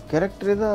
Character ਇਹਦਾ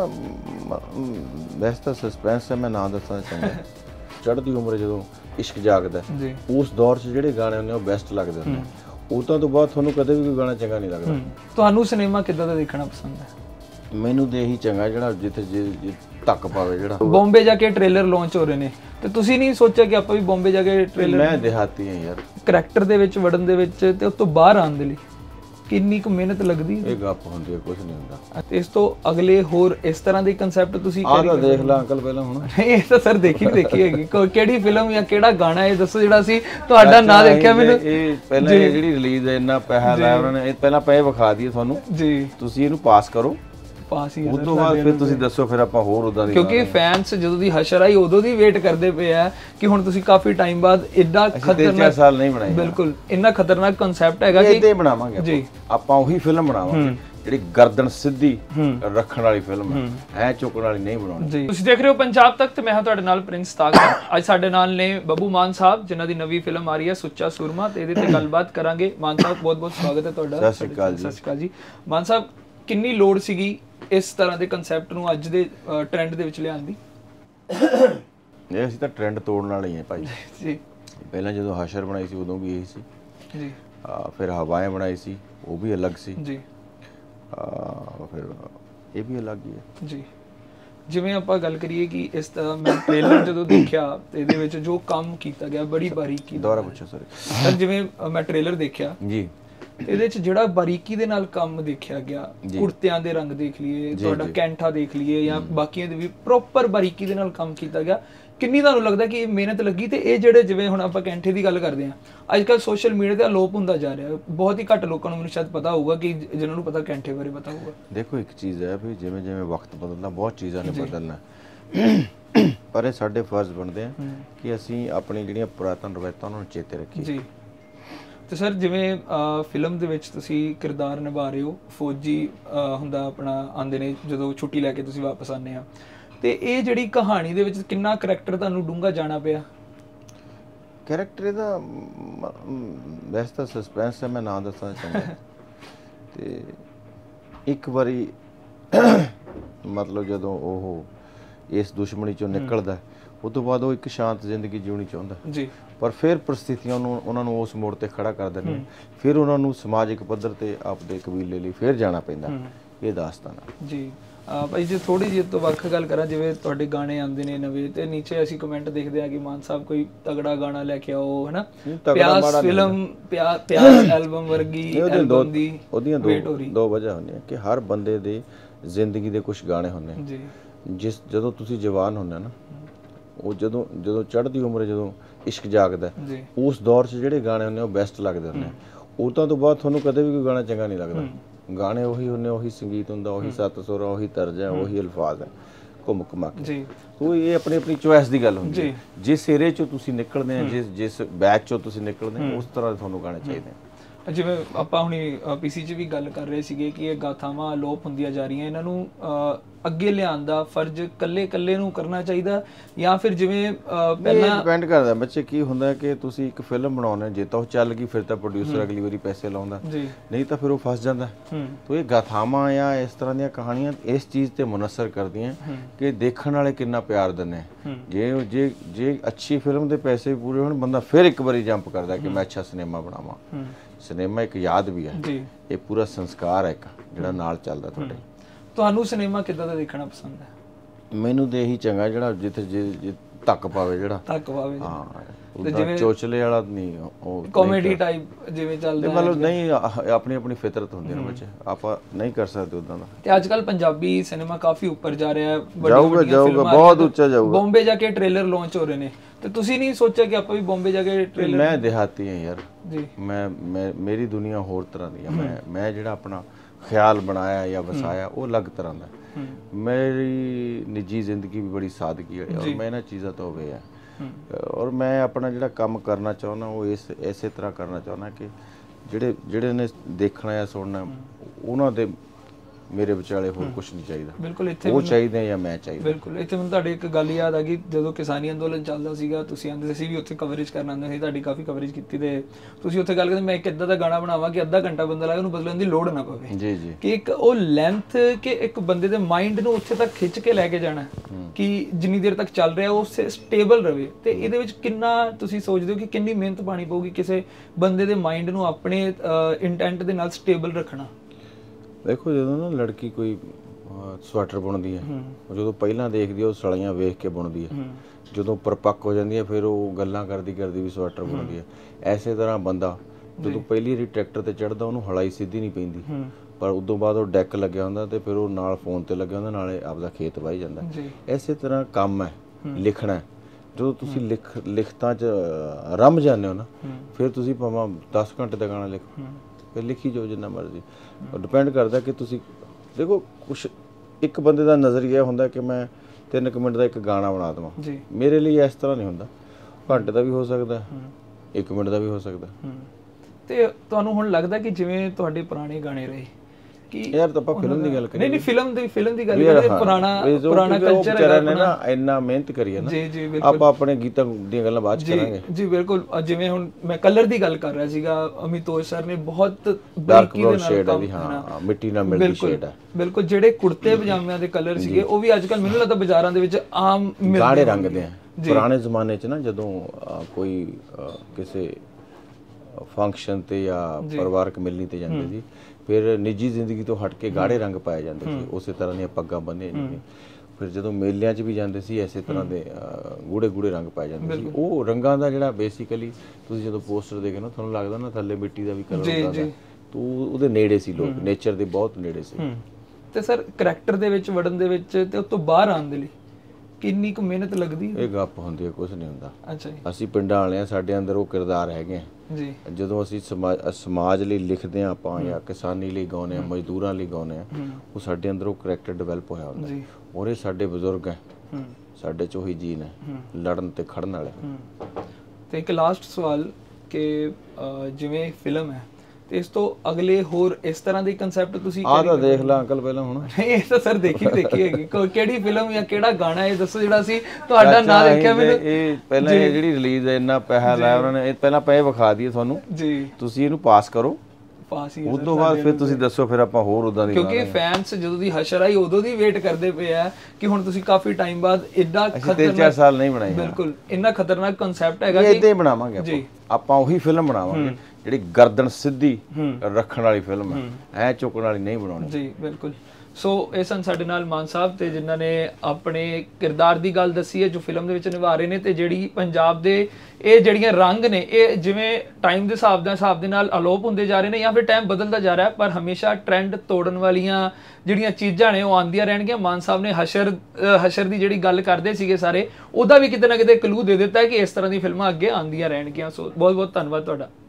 ਵੈਸੇ ਤਾਂ ਸਸਪੈਂਸ ਹੈ, ਮੈਂ ਨਾਂ ਦੱਸਣਾ ਚਾਹੁੰਦਾ। ਚੜ੍ਹਦੀ ਉਮਰ ਜਦੋਂ ਇਸ਼ਕ ਜਾਗਦਾ ਉਸ ਦੌਰ 'ਚ ਜਿਹੜੇ ਗਾਣੇ ਹੁੰਦੇ ਉਹ ਬੈਸਟ ਲੱਗਦੇ ਹੁੰਦੇ। ਉਦੋਂ ਤੋਂ ਬਾਅਦ ਤੁਹਾਨੂੰ ਕਦੇ ਵੀ ਕੋਈ ਗਾਣਾ ਚੰਗਾ ਨਹੀਂ ਲੱਗਦਾ। ਤੁਹਾਨੂੰ ਸਿਨੇਮਾ ਕਿੱਦਾਂ ਦਾ ਦੇਖਣਾ ਪਸੰਦ ਹੈ? ਮੈਨੂੰ ਤੇ ਇਹੀ ਚੰਗਾ ਜਿਹੜਾ ਜਿੱਥੇ ਤੱਕ ਪਾਵੇ। ਜਿਹੜਾ ਬੰਬੇ ਜਾ ਕੇ ਟ੍ਰੇਲਰ ਲਾਂਚ ਹੋ ਰਹੇ ਨੇ ਤੇ ਤੁਸੀਂ ਨਹੀਂ ਸੋਚਿਆ ਕਿ ਆਪਾਂ ਵੀ ਬੰਬੇ ਜਾ ਕੇ ਟ੍ਰੇਲਰ? ਮੈਂ ਦਿਹਾਤੀ ਹਾਂ ਯਾਰ, ਕਰੈਕਟਰ ਦੇ ਵਿੱਚ ਵੜਨ ਦੇ ਵਿੱਚ ਤੇ ਉਸ ਤੋਂ ਬਾਹਰ ਆਉਣ ਦੇ ਲਈ ਕਿੰਨੀ ਕੁ ਮਿਹਨਤ ਲੱਗਦੀ ਹੈ? ਇਹ ਗੱਪ ਹੁੰਦੀ ਹੈ, ਕੁਝ ਨਹੀਂ ਹੁੰਦਾ। ਇਸ ਤੋਂ ਅਗਲੇ ਹੋਰ ਇਸ ਤਰ੍ਹਾਂ ਦੇ ਕੰਸੈਪਟ ਤੁਸੀਂ ਆਹ ਤਾਂ ਦੇਖ ਲਾ ਅੰਕਲ ਪਹਿਲਾਂ ਹੁਣ। ਇਹ ਤਾਂ ਸਰ ਦੇਖੀ ਹੈਗੀ। ਕਿਹੜੀ ਫਿਲਮ ਜਾਂ ਕਿਹੜਾ ਗਾਣਾ ਇਹ ਦੱਸੋ ਜਿਹੜਾ ਸੀ ਤੁਹਾਡਾ ਨਾਂ ਦੇਖਿਆ ਮੈਨੂੰ? ਇਹ ਪਹਿਲਾਂ ਇਹ ਜਿਹੜੀ ਰਿਲੀਜ਼ ਹੈ ਇੰਨਾ ਪੈਸਾ ਲਾਇਆ ਉਹਨਾਂ ਨੇ, ਇਹ ਪਹਿਲਾਂ ਪੈਸੇ ਵਿਖਾ ਦਈਏ ਤੁਹਾਨੂੰ ਜੀ, ਤੁਸੀਂ ਇਹਨੂੰ ਪਾਸ ਕਰੋ। ਉਸ ਤੋਂ ਬਾਅਦ ਫਿਰ ਤੁਸੀਂ ਦੱਸੋ, ਫਿਰ ਆਪਾਂ ਹੋਰ ਉਦਾਂ ਦੀ, ਕਿਉਂਕਿ ਫੈਨਸ ਜਦੋਂ ਦੀ ਹਸ਼ਰ ਆਈ ਉਦੋਂ ਦੀ ਵੇਟ ਕਰਦੇ ਪਏ ਆ ਕਿ ਹੁਣ ਤੁਸੀਂ ਕਾਫੀ ਟਾਈਮ ਬਾਅਦ ਇੱਡਾ ਖਤਰਨਾਕ ਸਾਲ ਨਹੀਂ ਬਣਾਇਆ। ਬਿਲਕੁਲ ਇੰਨਾ ਖਤਰਨਾਕ ਕਨਸੈਪਟ ਹੈਗਾ ਕਿ ਇੱਦਾਂ ਬਣਾਵਾਂਗੇ ਜੀ ਆਪਾਂ, ਉਹੀ ਫਿਲਮ ਬਣਾਵਾਂਗੇ ਜਿਹੜੀ ਗਰਦਨ ਸਿੱਧੀ ਰੱਖਣ ਵਾਲੀ ਫਿਲਮ ਹੈ, ਐ ਚੁੱਕਣ ਵਾਲੀ ਨਹੀਂ ਬਣਾਉਣੀ ਜੀ। ਤੁਸੀਂ ਦੇਖ ਰਹੇ ਹੋ ਪੰਜਾਬ ਤੱਕ ਤੇ ਮੈਂ ਹਾਂ ਤੁਹਾਡੇ ਨਾਲ ਪ੍ਰਿੰਸ ਤਾਗਾ। ਅੱਜ ਸਾਡੇ ਨਾਲ ਨੇ ਬੱਬੂ ਮਾਨ ਸਾਹਿਬ, ਜਿਨ੍ਹਾਂ ਦੀ ਨਵੀਂ ਫਿਲਮ ਆ ਰਹੀ ਹੈ ਸੁੱਚਾ ਸੂਰਮਾ, ਤੇ ਇਹਦੇ ਤੇ ਗੱਲਬਾਤ ਕਰਾਂਗੇ। ਮਾਨ ਸਾਹਿਬ ਬਹੁਤ ਬਹੁਤ ਸਵਾਗਤ ਹੈ ਤੁਹਾਡਾ। ਸਤਿ ਸ਼੍ਰੀ ਅਕਾਲ ਜੀ। ਸਤਿ ਸ਼੍ਰੀ ਅਕਾਲ ਜੀ। ਮਾਨ ਸਾਹਿਬ, ਕਿੰਨੀ ਲੋੜ ਸੀਗੀ ਇਸ ਤਰ੍ਹਾਂ ਦੇ ਕਨਸੈਪਟ ਨੂੰ ਅੱਜ ਦੇ ਟ੍ਰੈਂਡ ਦੇ ਵਿੱਚ ਲਿਆਉਣ ਦੀ? ਇਹ ਅਸੀਂ ਤਾਂ ਟ੍ਰੈਂਡ ਤੋੜਨ ਵਾਲੇ ਹੀ ਹਾਂ ਭਾਈ ਜੀ। ਪਹਿਲਾਂ ਜਦੋਂ ਹਸ਼ਰ ਬਣਾਈ ਸੀ ਉਦੋਂ ਵੀ ਇਹੀ ਸੀ ਜੀ, ਫਿਰ ਹਵਾएं ਬਣਾਈ ਸੀ ਉਹ ਵੀ ਅਲੱਗ ਸੀ ਜੀ, ਫਿਰ ਇਹ ਵੀ ਅਲੱਗ ਹੀ ਹੈ ਜੀ। ਜਿਵੇਂ ਆਪਾਂ ਗੱਲ ਕਰੀਏ ਕਿ ਇਸ ਤਰ੍ਹਾਂ ਮੈਂ ਟ੍ਰੇਲਰ ਜਦੋਂ ਦੇਖਿਆ ਤੇ ਇਹਦੇ ਵਿੱਚ ਜੋ ਕੰਮ ਕੀਤਾ ਗਿਆ ਬੜੀ ਬਾਰੀਕੀ ਨਾਲ। ਦੁਬਾਰਾ ਪੁੱਛੋ ਸਰ, ਜਿਵੇਂ ਮੈਂ ਟ੍ਰੇਲਰ ਦੇਖਿਆ ਜੀ, ਇਹਦੇ ਵਿੱਚ ਜਿਹੜਾ ਬਾਰੀਕੀ ਦੇ ਨਾਲ ਕੰਮ ਦੇਖਿਆ ਗਿਆ, ਕੁੜਤਿਆਂ ਦੇ ਰੰਗ ਦੇਖ ਲਈਏ, ਤੁਹਾਡਾ ਕੈਂਠਾ ਦੇਖ ਲਈਏ ਜਾਂ ਬਾਕੀਆਂ ਦੇ ਵੀ ਪ੍ਰੋਪਰ ਬਾਰੀਕੀ ਦੇ ਨਾਲ ਕੰਮ ਕੀਤਾ ਗਿਆ। ਕਿੰਨੀ ਤੁਹਾਨੂੰ ਲੱਗਦਾ ਕਿ ਇਹ ਮਿਹਨਤ ਲੱਗੀ? ਤੇ ਇਹ ਜਿਹੜੇ ਜਿਵੇਂ ਹੁਣ ਆਪਾਂ ਕੈਂਠੇ ਦੀ ਗੱਲ ਕਰਦੇ ਹਾਂ, ਅੱਜ ਕੱਲ੍ਹ ਸੋਸ਼ਲ ਮੀਡੀਆ ਤੇ ਅਲੋਪ ਹੁੰਦਾ ਜਾ ਰਿਹਾ, ਬਹੁਤ ਹੀ ਘੱਟ ਲੋਕਾਂ ਨੂੰ ਮੈਨੂੰ ਸ਼ਾਇਦ ਪਤਾ ਹੋਊਗਾ ਕਿ ਜਿਨ੍ਹਾਂ ਨੂੰ ਪਤਾ ਕੈਂਠੇ ਬਾਰੇ ਪਤਾ ਹੋਊਗਾ। ਦੇਖੋ ਇੱਕ ਚੀਜ਼ ਹੈ ਵੀ ਜਿਵੇਂ ਜਿਵੇਂ ਵਕਤ ਬਦਲਦਾ ਬਹੁਤ ਚੀਜ਼ਾਂ ਨੇ ਬਦਲਣਾ, ਪਰ ਇਹ ਸਾਡੇ ਫਰਜ਼ ਬਣਦੇ ਆ ਕਿ ਅਸੀਂ ਆਪਣੀ ਜਿਹੜੀਆਂ ਪੁਰਾਤਨ ਰਵਾਇਤਾਂ ਉਹਨਾਂ ਨੂੰ ਚੇਤੇ ਰੱਖੀਏ ਜੀ। ਤੇ ਸਰ, ਜਿਵੇਂ ਫਿਲਮ ਦੇ ਵਿੱਚ ਤੁਸੀਂ ਕਿਰਦਾਰ ਨਿਭਾ ਰਹੇ ਹੋ, ਫੌਜੀ ਹੁੰਦਾ ਆਪਣਾ, ਆਉਂਦੇ ਨੇ ਜਦੋਂ ਛੁੱਟੀ ਲੈ ਕੇ ਤੁਸੀਂ ਵਾਪਸ ਆਉਂਦੇ ਆ, ਤੇ ਇਹ ਜਿਹੜੀ ਕਹਾਣੀ ਦੇ ਵਿੱਚ ਕਿੰਨਾ ਕਰੈਕਟਰ ਤੁਹਾਨੂੰ ਡੂੰਘਾ ਜਾਣਾ ਪਿਆ? ਕਰੈਕਟਰ ਇਹਦਾ ਵੈਸੇ ਤਾਂ ਸਸਪੈਂਸ ਹੈ, ਮੈਂ ਨਾਂ ਦੱਸਣਾ ਚਾਹੁੰਦਾ। ਤੇ ਇੱਕ ਵਾਰੀ ਮਤਲਬ ਜਦੋਂ ਉਹ ਇਸ ਦੁਸ਼ਮਣੀ ਚੋਂ ਨਿਕਲਦਾ, ਉਸ ਤੋਂ ਬਾਅਦ ਉਹ ਇੱਕ ਸ਼ਾਂਤ ਜ਼ਿੰਦਗੀ ਜਿਉਣੀ ਚਾਹੁੰਦਾ ਜੀ, ਪਰ ਫਿਰ ਪ੍ਰਸਥਿਤੀਆਂ ਨੂੰ ਉਹਨਾਂ ਨੂੰ ਉਸ ਮੋੜ ਤੇ ਖੜਾ ਕਰ ਦਿੰਦੀਆਂ, ਫਿਰ ਉਹਨਾਂ ਨੂੰ ਸਮਾਜਿਕ ਪੱਧਰ ਤੇ ਆਪਦੇ ਕਬੀਲੇ ਲਈ ਫਿਰ ਜਾਣਾ ਪੈਂਦਾ। ਇਹ ਦਾਸਤਾਨ ਜੀ। ਭਾਈ ਜੀ, ਥੋੜੀ ਜਿਹੀ ਤੋਂ ਵੱਖ ਗੱਲ ਕਰਾਂ, ਜਿਵੇਂ ਤੁਹਾਡੇ ਗਾਣੇ ਆਉਂਦੇ ਨੇ ਨਵੇਂ ਤੇ ਨੀਚੇ ਅਸੀਂ ਕਮੈਂਟ ਦੇਖਦੇ ਆ ਕਿ ਮਾਨ ਸਾਹਿਬ ਕੋਈ ਤਗੜਾ ਗਾਣਾ ਲੈ ਕੇ ਆਓ, ਹੈ ਨਾ? ਪਿਆਸ ਫਿਲਮ, ਪਿਆਸ ਐਲਬਮ ਵਰਗੀ ਐਲਬਮ ਦੀ ਉਹਦੀਆਂ ਦੋ ਵਜ੍ਹਾ ਹੁੰਦੀਆਂ ਕਿ ਹਰ ਬੰਦੇ ਦੇ ਜ਼ਿੰਦਗੀ ਦੇ ਕੁਝ ਗਾਣੇ ਹੁੰਦੇ ਜੀ। ਜਦੋਂ ਤੁਸੀਂ ਜਵਾਨ ਹੁੰਦੇ ਨਾ, ਉਹ ਜਦੋਂ ਚੜ੍ਹਦੀ ਉਮਰ ਜਦੋਂ ਇਸ਼ਕ ਜਾਗਦਾ ਉਸ ਦੌਰ 'ਚ ਜਿਹੜੇ ਗਾਣੇ ਹੁੰਦੇ ਉਹ ਬੈਸਟ ਲੱਗਦੇ ਹੁੰਦੇ। ਉਦੋਂ ਤੋਂ ਬਾਅਦ ਤੁਹਾਨੂੰ ਕਦੇ ਵੀ ਕੋਈ ਗਾਣਾ ਚੰਗਾ ਨਹੀਂ ਲੱਗਦਾ। ਗਾਣੇ ਉਹੀ ਹੁੰਦੇ, ਉਹੀ ਸੰਗੀਤ ਹੁੰਦਾ, ਉਹੀ ਸੱਤ ਸੁਰ, ਉਹੀ ਤਰਜ਼ ਹੈ, ਉਹੀ ਅਲਫਾਜ਼ ਹੈ, ਘੁੰਮ ਘੁਮਾ ਕੇ। ਉਹ ਇਹ ਆਪਣੀ ਆਪਣੀ ਚੋਇਸ ਦੀ ਗੱਲ ਹੁੰਦੀ ਹੈ। ਜਿਸ ਏਰੇ 'ਚੋਂ ਤੁਸੀਂ ਨਿਕਲਦੇ ਆ, ਜਿਸ ਬੈਚ 'ਚੋਂ ਤੁਸੀਂ ਨਿਕਲਦੇ ਆ, ਉਸ ਤਰ੍ਹਾਂ ਦੇ ਤੁਹਾਨੂੰ ਗਾਣੇ ਚਾਹੀਦੇ ਆ। ਜਿਵੇਂ ਆਪਾਂ ਹੁਣੀ ਪੀਸੀ 'ਚ ਵੀ ਗੱਲ ਕਰ ਰਹੇ ਸੀਗੇ ਕਿ ਇਹ ਗਾਥਾਵਾਂ ਅਲੋਪ ਹੁੰਦੀਆਂ ਜਾ ਰਹੀਆਂ, ਇਹਨਾਂ ਨੂੰ ਅੱਗੇ ਲਿਆਉਣ ਦਾ ਫਰਜ਼ ਕੱਲੇ ਨੂੰ ਕਰਨਾ ਚਾਹੀਦਾ ਜਾਂ ਫਿਰ ਜਿਵੇਂ ਪਹਿਲਾਂ? ਡਿਪੈਂਡ ਕਰਦਾ ਬੱਚੇ ਕੀ ਹੁੰਦਾ ਕਿ ਤੁਸੀਂ ਇੱਕ ਫਿਲਮ ਬਣਾਉਣੇ, ਜੇ ਤਾਂ ਉਹ ਚੱਲ ਗਈ ਫਿਰ ਤਾਂ ਪ੍ਰੋਡਿਊਸਰ ਅਗਲੀ ਵਾਰੀ ਪੈਸੇ ਲਾਉਂਦਾ, ਨਹੀਂ ਤਾਂ ਫਿਰ ਉਹ ਫਸ ਜਾਂਦਾ। ਤਾਂ ਇਹ ਗਾਥਾਵਾਂ ਜਾਂ ਇਸ ਤਰ੍ਹਾਂ ਦੀਆਂ ਕਹਾਣੀਆਂ ਇਸ ਚੀਜ਼ ਤੇ ਮੁਨਸਰ ਕਰਦੀਆਂ ਕਿ ਦੇਖਣ ਵਾਲੇ ਕਿੰਨਾ ਪਿਆਰ ਦਿੰਦੇ। ਜੇ ਅੱਛੀ ਫਿਲਮ ਦੇ ਪੈਸੇ ਪੂਰੇ ਹੋਣ, ਬੰਦਾ ਫਿਰ ਇੱਕ ਵਾਰੀ ਜੰਪ ਕਰਦਾ ਕਿ ਮੈਂ ਅੱਛਾ ਸਿਨੇਮਾ ਬਣਾਵਾਂ। ਸਿਨੇਮਾ ਇੱਕ ਯਾਦ ਵੀ ਹੈ, ਇਹ ਪੂਰਾ ਸੰਸਕਾਰ ਹੈ ਇੱਕ ਜਿਹੜਾ ਨਾਲ ਚੱਲਦਾ ਤੁਹਾਡੇ। ਤੁਹਾਨੂੰ ਸਿਨੇਮਾ ਕਿੱਦਾਂ ਦਾ ਦੇਖਣਾ ਪਸੰਦ ਹੈ? ਮੈਨੂੰ ਤੇ ਇਹੀ ਚੰਗਾ ਜਿਹੜਾ ਜਿੱਥੇ ਤੱਕ ਪਾਵੇ, ਜਿਹੜਾ ਤੱਕ ਪਾਵੇ। ਹਾਂ, ਤੇ ਜਿਵੇਂ ਚੋਚਲੇ ਵਾਲਾ ਨਹੀਂ, ਉਹ ਕਾਮੇਡੀ ਟਾਈਪ ਜਿਵੇਂ ਚੱਲਦਾ ਹੈ, ਮਤਲਬ ਨਹੀਂ, ਆਪਣੀ ਆਪਣੀ ਫਿਤਰਤ ਹੁੰਦੀ ਹੈ ਬੱਚੇ, ਆਪਾਂ ਨਹੀਂ ਕਰ ਸਕਦੇ ਉਦਾਂ ਦਾ। ਤੇ ਅੱਜ ਕੱਲ ਪੰਜਾਬੀ ਸਿਨੇਮਾ ਕਾਫੀ ਉੱਪਰ ਜਾ ਰਿਹਾ ਹੈ, ਜਾਊਗਾ ਬਹੁਤ ਉੱਚਾ ਜਾਊਗਾ। ਬੰਬੇ ਜਾ ਕੇ ਟ੍ਰੇਲਰ ਲਾਂਚ ਹੋ ਰਹੇ ਨੇ, ਤੇ ਤੁਸੀਂ ਨਹੀਂ ਸੋਚਿਆ ਕਿ ਆਪਾਂ ਵੀ ਬੰਬੇ ਜਾ ਕੇ ਟ੍ਰੇਲਰ? ਮੈਂ ਦਿਹਾਤੀ ਹਾਂ ਯਾਰ ਜੀ, ਮੇਰੀ ਦੁਨੀਆ ਹੋਰ ਤਰ੍ਹਾਂ ਦੀ ਹੈ। ਮੈਂ ਜਿਹੜਾ ਆਪਣਾ ਖਿਆਲ ਬਣਾਇਆ ਜਾਂ ਵਸਾਇਆ ਉਹ ਅਲੱਗ ਤਰ੍ਹਾਂ ਦਾ। ਮੇਰੀ ਨਿੱਜੀ ਜ਼ਿੰਦਗੀ ਵੀ ਬੜੀ ਸਾਦਗੀ ਹੈ ਔਰ ਮੈਂ ਇਹਨਾਂ ਚੀਜ਼ਾਂ ਤੋਂ ਹੋਵੇ ਹੈ, ਔਰ ਮੈਂ ਆਪਣਾ ਜਿਹੜਾ ਕੰਮ ਕਰਨਾ ਚਾਹੁੰਦਾ ਉਹ ਇਸੇ ਤਰ੍ਹਾਂ ਕਰਨਾ ਚਾਹੁੰਦਾ ਕਿ ਜਿਹੜੇ ਨੇ ਦੇਖਣਾ ਜਾਂ ਸੁਣਨਾ ਉਹਨਾਂ ਦੇ ਮੇਰੇ ਵਿਚਾਲੇ ਹੋਰ ਕੁਝ ਨਹੀਂ ਚਾਹੀਦਾ। ਬਿਲਕੁਲ ਇੱਥੇ ਉਹ ਚਾਹੀਦੇ ਜਾਂ ਮੈਂ ਚਾਹੀਦਾ। ਬਿਲਕੁਲ ਇੱਥੇ ਮੈਨੂੰ ਤੁਹਾਡੀ ਇੱਕ ਗੱਲ ਯਾਦ ਆ ਗਈ, ਜਦੋਂ ਕਿਸਾਨੀ ਅੰਦੋਲਨ ਚੱਲਦਾ ਸੀਗਾ ਤੁਸੀਂ ਆਉਂਦੇ ਸੀ ਵੀ ਉੱਥੇ ਕਵਰੇਜ ਕਰਨ ਆਉਂਦੇ ਸੀ, ਤੁਹਾਡੀ ਕਾਫੀ ਕਵਰੇਜ ਕੀਤੀ ਤੇ ਤੁਸੀਂ ਉੱਥੇ ਗੱਲ ਕਰਦੇ ਮੈਂ ਇੱਕ ਇੱਦਾਂ ਦਾ ਗਾਣਾ ਬਣਾਵਾਂ ਕਿ ਅੱਧਾ ਘੰਟਾ ਬੰਦਾ ਲਾਏ ਉਹਨੂੰ ਬਦਲਣ ਦੀ ਲੋੜ ਨਾ ਪਵੇ। ਜੀ ਜੀ। ਕਿ ਇੱਕ ਉਹ ਲੈਂਥ ਕਿ ਇੱਕ ਬੰਦੇ ਦੇ ਮਾਈਂਡ ਨੂੰ ਉੱਥੇ ਤੱਕ ਖਿੱਚ ਕੇ ਲੈ ਕੇ ਜਾਣਾ ਕਿ ਜਿੰਨੀ ਦੇਰ ਤੱਕ ਚੱਲ ਰਿਹਾ ਉਹ ਸਟੇਬਲ ਰਵੇ। ਤੇ ਇਹਦੇ ਵਿੱਚ ਕਿੰਨਾ ਤੁਸੀਂ ਸੋਚਦੇ ਹੋ ਕਿ ਕਿੰਨੀ ਮਿਹਨਤ ਪਾਣੀ ਪਊਗੀ ਕਿਸੇ ਬੰਦੇ ਦੇ ਮਾਈਂਡ ਨੂੰ ਆਪਣੇ ਇੰਟੈਂਟ ਦੇ ਨਾਲ ਸਟੇਬਲ ਰੱਖਣਾ? ਦੇਖੋ ਜਦੋਂ ਨਾ ਲੜਕੀ ਕੋਈ ਸਵੈਟਰ ਬੁਣਦੀ ਹੈ, ਜਦੋਂ ਪਹਿਲਾਂ ਦੇਖਦੀ ਹੈ ਉਹ ਸਲਾਈਆਂ ਵੇਖ ਕੇ ਬੁਣਦੀ ਹੈ, ਜਦੋਂ ਪਰਪੱਕ ਹੋ ਜਾਂਦੀ ਹੈ ਫਿਰ ਉਹ ਗੱਲਾਂ ਕਰਦੀ ਕਰਦੀ ਵੀ ਸਵੈਟਰ ਬੁਣਦੀ ਹੈ। ਐਸੇ ਤਰ੍ਹਾਂ ਬੰਦਾ ਜਦੋਂ ਪਹਿਲੀ ਵਾਰੀ ਟਰੈਕਟਰ ਤੇ ਚੜ੍ਹਦਾ ਉਹਨੂੰ ਹਲਾਈ ਸਿੱਧੀ ਨਹੀਂ ਪੈਂਦੀ, ਪਰ ਉਦੋਂ ਬਾਅਦ ਉਹ ਡੈਕ ਲੱਗਿਆ ਹੁੰਦਾ ਤੇ ਫਿਰ ਉਹ ਨਾਲ ਫੋਨ ਤੇ ਲੱਗਿਆ ਹੁੰਦਾ, ਨਾਲੇ ਆਪਦਾ ਖੇਤ ਵਾਹੀ ਜਾਂਦਾ। ਐਸੇ ਤਰ੍ਹਾਂ ਕੰਮ ਹੈ ਲਿਖਣਾ। ਜਦੋਂ ਤੁਸੀਂ ਲਿਖਤਾਂ 'ਚ ਰਮ ਜਾਂਦੇ ਹੋ ਨਾ, ਫਿਰ ਤੁਸੀਂ ਭਾਵੇਂ 10 ਘੰਟੇ ਦਾ ਗਾਣਾ ਲਿਖੋ, ਫਿਰ ਲਿਖੀ ਜਾਓ ਜਿੰਨਾ ਮਰਜ਼ੀ। ਡਿਪੈਂਡ ਕਰਦਾ ਕਿ ਤੁਸੀਂ ਦੇਖੋ ਕੁਛ ਇੱਕ ਬੰਦੇ ਦਾ ਨਜ਼ਰੀਆ ਹੁੰਦਾ ਕਿ ਮੈਂ 3 ਮਿੰਟ ਦਾ ਇੱਕ ਗਾਣਾ ਬਣਾ ਦੇਵਾਂ। ਮੇਰੇ ਲਈ ਇਸ ਤਰ੍ਹਾਂ ਨਹੀਂ ਹੁੰਦਾ, ਘੰਟੇ ਦਾ ਵੀ ਹੋ ਸਕਦਾ, 1 ਮਿੰਟ ਦਾ ਵੀ ਹੋ ਸਕਦਾ। ਤੇ ਤੁਹਾਨੂੰ ਹੁਣ ਲੱਗਦਾ ਕਿ ਜਿਵੇਂ ਤੁਹਾਡੇ ਪੁਰਾਣੇ ਗਾਣੇ ਰਹੇ ਕਿ ਯਾਰ ਤਾਂ ਆਪਾਂ ਫਿਲਮ ਦੀ ਗੱਲ ਕਰੀਏ। ਨਹੀਂ ਫਿਲਮ ਦੀ ਗੱਲ ਕਰੀਏ, ਪੁਰਾਣਾ ਕਲਚਰ ਹੈ ਨਾ, ਇੰਨਾ ਮਿਹਨਤ ਕਰੀਏ ਨਾ। ਜੀ ਜੀ ਬਿਲਕੁਲ। ਆਪਾਂ ਆਪਣੇ ਗੀਤਾਂ ਦੀਆਂ ਗੱਲਾਂ ਬਾਅਦ ਚ ਕਰਾਂਗੇ। ਜੀ ਬਿਲਕੁਲ। ਜਿਵੇਂ ਹੁਣ ਮੈਂ ਕਲਰ ਦੀ ਗੱਲ ਕਰ ਰਿਹਾ ਸੀਗਾ, ਅਮਿਤੋਜ ਸਰ ਨੇ ਬਹੁਤ ਬਰੀਕੀ ਦੇ ਨਾਲ ਕੰਮ ਕੀਤਾ। ਮਿੱਟੀ ਨਾਲ ਮਿਲਦੀ ਸ਼ੇਡ ਹੈ ਬਿਲਕੁਲ। ਜਿਹੜੇ ਕੁੜਤੇ ਪਜਾਮਿਆਂ ਦੇ ਕਲਰ ਸੀਗੇ ਉਹ ਵੀ ਅੱਜਕੱਲ ਮੈਨੂੰ ਲੱਗਦਾ ਬਾਜ਼ਾਰਾਂ ਦੇ ਵਿੱਚ ਆਮ ਮਿਲਦੇ ਗਾੜੇ ਰੰਗ ਦੇ ਆ। ਪੁਰਾਣੇ ਜ਼ਮਾਨੇ 'ਚ ਨਾ ਜਦੋਂ ਕੋਈ ਕਿਸੇ ਫੰਕਸ਼ਨ ਤੇ ਜਾਂ ਪਰਿਵਾਰਕ ਮਿਲਣੀ ਤੇ ਜਾਂਦੇ ਸੀ, ਫਿਰ ਨਿੱਜੀ ਜ਼ਿੰਦਗੀ ਤੋਂ ਹਟ ਕੇ ਗਾੜੇ ਰੰਗ ਪਾਏ ਜਾਂਦੇ ਸੀ, ਉਸੇ ਤਰ੍ਹਾਂ ਦੀਆਂ ਪੱਗਾਂ ਬੰਨ੍ਹੀਆਂ ਜਾਂਦੀਆਂ। ਫਿਰ ਜਦੋਂ ਮੇਲਿਆਂ 'ਚ ਵੀ ਜਾਂਦੇ ਸੀ ਐਸੇ ਤਰ੍ਹਾਂ ਦੇ ਗੂੜੇ ਗੂੜੇ ਰੰਗ ਪਾਏ ਜਾਂਦੇ ਸੀ। ਉਹ ਰੰਗਾਂ ਦਾ ਜਿਹੜਾ ਬੇਸਿਕਲੀ ਤੁਸੀਂ ਜਦੋਂ ਪੋਸਟਰ ਦੇਖੇ ਨਾ ਤੁਹਾਨੂੰ ਲੱਗਦਾ ਨਾ ਥੱਲੇ ਮਿੱਟੀ ਦਾ ਵੀ ਕਲਰ ਹੁੰਦਾ, ਤਾਂ ਉਹਦੇ ਨੇੜੇ ਸੀ, ਲੋਕ ਨੇਚਰ ਦੇ ਬਹੁਤ ਨੇੜੇ ਸੀ। ਤੇ ਸਰ ਕਰੈਕਟਰ ਦੇ ਵਿੱਚ ਵੜਨ ਦੇ ਵਿੱਚ ਤੇ ਉਸ ਤੋਂ ਬਾਹਰ ਆਉਣ ਦੇ ਲਈ ਕਿੰਨੀ ਕੁ ਮਿਹਨਤ ਲੱਗਦੀ ਹੈ? ਇਹ ਗੱਪ ਹੁੰਦੀ ਹੈ, ਕੁਝ ਨਹੀਂ ਹੁੰਦਾ। ਅੱਛਾ ਜੀ। ਅਸੀਂ ਪਿੰਡਾਂ ਵਾਲੇ ਆ, ਸਾਡੇ ਅੰਦਰ ਉਹ ਕਿਰਦਾਰ ਹੈਗੇ ਆ ਜੀ। ਜਦੋਂ ਅਸੀਂ ਸਮਾਜ ਲਈ ਲਿਖਦੇ ਆ ਆਪਾਂ, ਜਾਂ ਕਿਸਾਨੀ ਲਈ ਗਾਉਂਦੇ ਆ, ਮਜ਼ਦੂਰਾਂ ਲਈ ਗਾਉਂਦੇ ਆ, ਉਹ ਸਾਡੇ ਅੰਦਰ ਉਹ ਕਰੈਕਟਰ ਡਿਵੈਲਪ ਹੋਇਆ ਹੁੰਦਾ। ਔਰ ਇਹ ਸਾਡੇ ਬਜ਼ੁਰਗ ਹੈ, ਸਾਡੇ ਚ ਉਹੀ ਜੀਨ ਹੈ ਲੜਨ ਤੇ ਖੜਨ ਵਾਲੇ। ਤੇ ਇੱਕ ਲਾਸਟ ਸਵਾਲ ਕਿ ਜਿਵੇਂ ਫਿਲਮ ਹੈ ਤੇ ਇਸ ਤੋਂ ਅਗਲੇ ਹੋਰ ਇਸ ਤਰ੍ਹਾਂ ਦੇ ਕਨਸੈਪਟ ਤੁਸੀਂ ਆਹ ਤਾਂ ਦੇਖ ਲਾ ਅੰਕਲ ਪਹਿਲਾਂ। ਹੁਣ ਇਹ ਤਾਂ ਸਰ ਦੇਖੀ ਹੈਗੀ ਕਿਹੜੀ ਫਿਲਮ ਜਾਂ ਕਿਹੜਾ ਗਾਣਾ ਇਹ ਦੱਸੋ ਜਿਹੜਾ ਸੀ ਤੁਹਾਡਾ ਨਾਂ ਦੇਖਿਆ ਮੈਨੂੰ। ਇਹ ਪਹਿਲਾਂ ਇਹ ਜਿਹੜੀ ਰਿਲੀਜ਼ ਹੈ ਇੰਨਾ ਪੈਸਾ ਲਾਇਆ ਉਹਨਾਂ ਨੇ, ਇਹ ਪਹਿਲਾਂ ਪੈਸੇ ਵਿਖਾ ਦਈਏ ਤੁਹਾਨੂੰ ਜੀ, ਤੁਸੀਂ ਇਹਨੂੰ ਪਾਸ ਕਰੋ, ਉਸ ਤੋਂ ਬਾਅਦ ਫਿਰ ਤੁਸੀਂ ਦੱਸੋ, ਫਿਰ ਆਪਾਂ ਹੋਰ ਉਦਾਂ ਦੀ। ਕਿਉਂਕਿ ਫੈਨਸ ਜਦੋਂ ਦੀ ਹਸ਼ਰ ਆਈ ਉਦੋਂ ਦੀ ਵੇਟ ਕਰਦੇ ਪਏ ਆ ਕਿ ਹੁਣ ਤੁਸੀਂ ਕਾਫੀ ਟਾਈਮ ਬਾਅਦ ਇੱਡਾ ਖਤਰਨਾਕ 3-4 ਸਾਲ ਨਹੀਂ ਬਣਾਈ। ਬਿਲਕੁਲ ਇੰਨਾ ਖਤਰਨਾਕ ਕਨਸੈਪਟ ਹੈਗਾ ਕਿ ਇੱਦਾਂ ਹੀ ਬਣਾਵਾਂਗੇ ਆਪਾਂ ਉਹੀ ਫਿਲਮ ਬਣਾਵਾਂਗੇ ਜਿਹੜੀ ਗਰਦਨ ਸਿੱਧੀ ਰੱਖਣ ਵਾਲੀ ਫਿਲਮ ਹੈ, ਐ ਚੁੱਕਣ ਵਾਲੀ ਨਹੀਂ ਬਣਾਉਣੀ। ਜੀ ਬਿਲਕੁਲ। ਸੋ ਇਹ ਸਨ ਸਾਡੇ ਨਾਲ ਮਾਨ ਸਾਹਿਬ ਤੇ ਜਿਨ੍ਹਾਂ ਨੇ ਆਪਣੇ ਕਿਰਦਾਰ ਦੀ ਗੱਲ ਦੱਸੀ ਹੈ ਜੋ ਫਿਲਮ ਦੇ ਵਿੱਚ ਨਿਭਾ ਰਹੇ ਨੇ, ਤੇ ਜਿਹੜੀ ਪੰਜਾਬ ਦੇ ਇਹ ਜਿਹੜੀਆਂ ਰੰਗ ਨੇ ਇਹ ਜਿਵੇਂ ਟਾਈਮ ਦੇ ਹਿਸਾਬ ਦੇ ਨਾਲ ਅਲੋਪ ਹੁੰਦੇ ਜਾ ਰਹੇ ਨੇ ਜਾਂ ਫਿਰ ਟਾਈਮ ਬਦਲਦਾ ਜਾ ਰਿਹਾ, ਪਰ ਹਮੇਸ਼ਾ ਟ੍ਰੈਂਡ ਤੋੜਨ ਵਾਲੀਆਂ ਜਿਹੜੀਆਂ ਚੀਜ਼ਾਂ ਨੇ ਉਹ ਆਉਂਦੀਆਂ ਰਹਿਣਗੀਆਂ। ਮਾਨ ਸਾਹਿਬ ਨੇ ਹਸ਼ਰ ਦੀ ਜਿਹੜੀ ਗੱਲ ਕਰਦੇ ਸੀਗੇ ਸਾਰੇ, ਉਹਦਾ ਵੀ ਕਿਤੇ ਨਾ ਕਿਤੇ ਕਲੂ ਦੇ ਦਿੱਤਾ ਕਿ ਇਸ ਤਰ੍ਹਾਂ ਦੀ ਫਿਲਮਾਂ ਅੱਗੇ ਆਉਂਦੀਆਂ ਰਹਿਣਗੀਆਂ। ਸੋ ਬਹੁਤ ਬਹੁਤ ਧੰਨਵਾਦ ਤੁਹਾਡਾ।